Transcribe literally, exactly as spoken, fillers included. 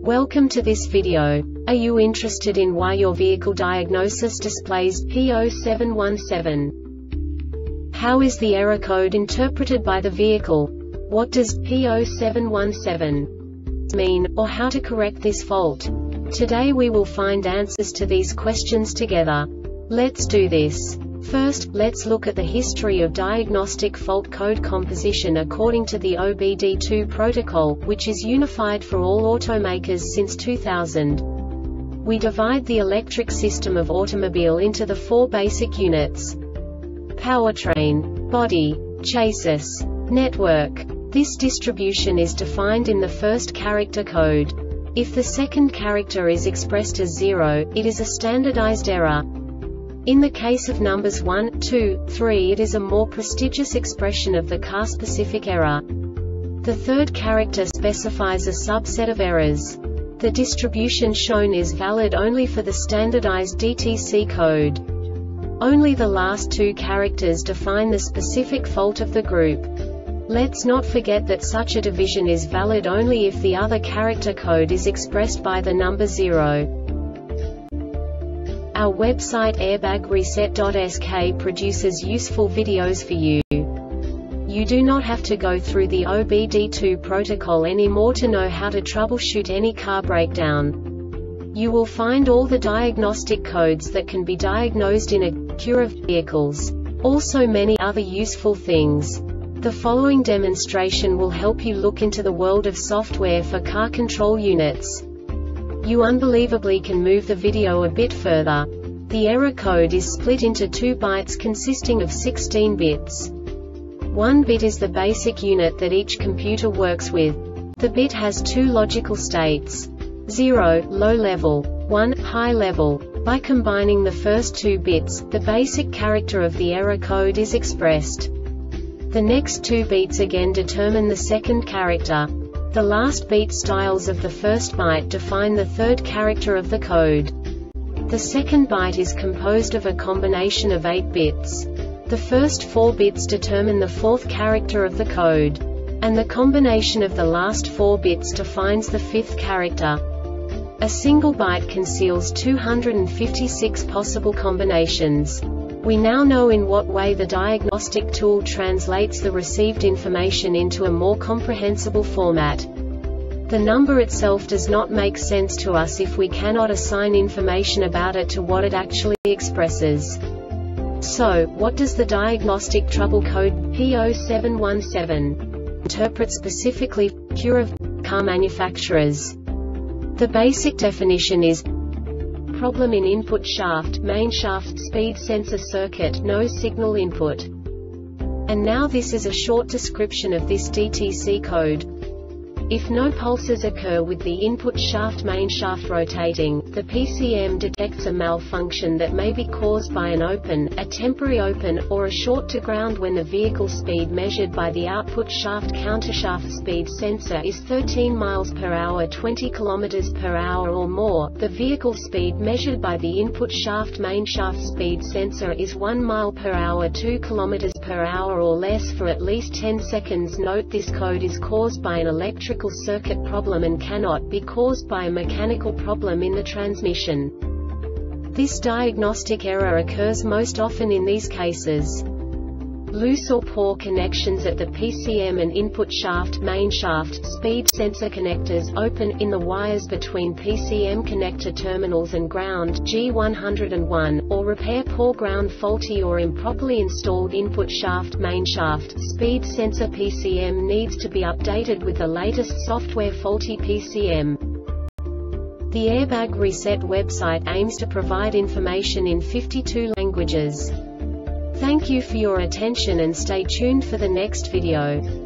Welcome to this video. Are you interested in why your vehicle diagnosis displays P zero seven one seven? How is the error code interpreted by the vehicle? What does P zero seven one seven mean, or how to correct this fault? Today we will find answers to these questions together. Let's do this. First, let's look at the history of diagnostic fault code composition according to the O B D two protocol, which is unified for all automakers since two thousand. We divide the electric system of automobile into the four basic units: powertrain, body, chassis, network. This distribution is defined in the first character code. If the second character is expressed as zero, it is a standardized error. In the case of numbers one, two, three, it is a more prestigious expression of the car-specific error. The third character specifies a subset of errors. The distribution shown is valid only for the standardized D T C code. Only the last two characters define the specific fault of the group. Let's not forget that such a division is valid only if the other character code is expressed by the number zero. Our website airbag reset dot S K produces useful videos for you. You do not have to go through the O B D two protocol anymore to know how to troubleshoot any car breakdown. You will find all the diagnostic codes that can be diagnosed in a queue of vehicles. Also many other useful things. The following demonstration will help you look into the world of software for car control units. You unbelievably can move the video a bit further. The error code is split into two bytes consisting of sixteen bits. One bit is the basic unit that each computer works with. The bit has two logical states: zero, low level, one, high level. By combining the first two bits, the basic character of the error code is expressed. The next two beats again determine the second character. The last beat styles of the first byte define the third character of the code. The second byte is composed of a combination of eight bits. The first four bits determine the fourth character of the code. And the combination of the last four bits defines the fifth character. A single byte conceals two hundred fifty-six possible combinations. We now know in what way the diagnostic tool translates the received information into a more comprehensible format. The number itself does not make sense to us if we cannot assign information about it to what it actually expresses. So, what does the diagnostic trouble code P zero seven one seven interpret specifically for queue of car manufacturers? The basic definition is: problem in input shaft, main shaft speed sensor circuit, no signal input. And now this is a short description of this D T C code. If no pulses occur with the input shaft main shaft rotating, the P C M detects a malfunction that may be caused by an open, a temporary open, or a short to ground when the vehicle speed measured by the output shaft countershaft speed sensor is thirteen miles per hour twenty kilometers per hour or more. The vehicle speed measured by the input shaft main shaft speed sensor is one mile per hour two kilometers per hour or less for at least ten seconds. Note this code is caused by an electrical circuit problem and cannot be caused by a mechanical problem in the transmission. This diagnostic error occurs most often in these cases: loose or poor connections at the P C M and input shaft main shaft speed sensor connectors, open in the wires between P C M connector terminals and ground G one oh one, or repair poor ground faulty or improperly installed input shaft main shaft speed sensor. P C M needs to be updated with the latest software. Faulty P C M. The Airbag Reset website aims to provide information in fifty-two languages. Thank you for your attention and stay tuned for the next video.